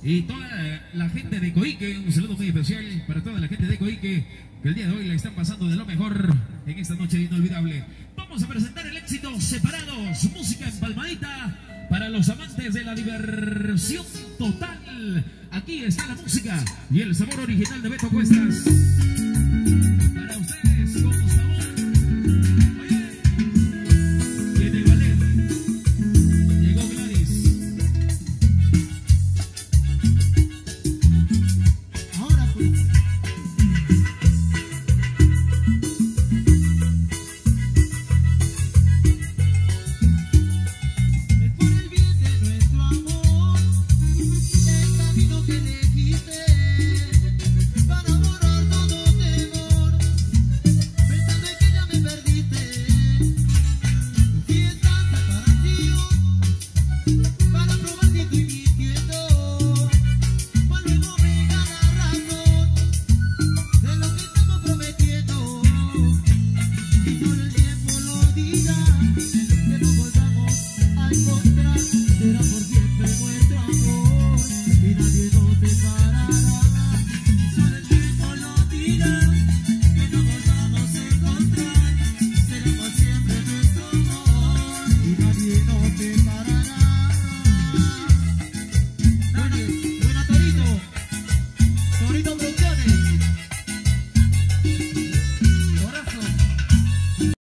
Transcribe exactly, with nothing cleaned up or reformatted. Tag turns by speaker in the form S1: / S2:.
S1: y toda la gente de Coique. Un saludo muy especial para toda la gente de Coique, que el día de hoy la están pasando de lo mejor en esta noche inolvidable. Vamos a presentar el éxito Separados, música empalmadita para los amantes de la diversión total. Aquí está la música y el sabor original de Beto Cuestas.